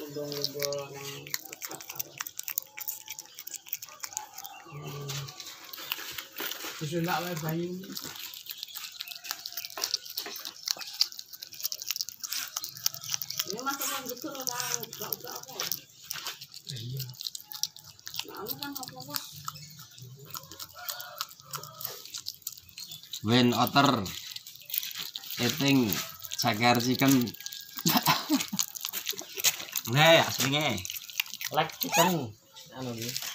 ngobrol-ngobrol nang susunak wae bayi. Ini masakan gitu loh kan, enggak apa. Iya. Nah, kan apa-apa. When otter eating cagar chicken. Nah, aslinya Like chicken anu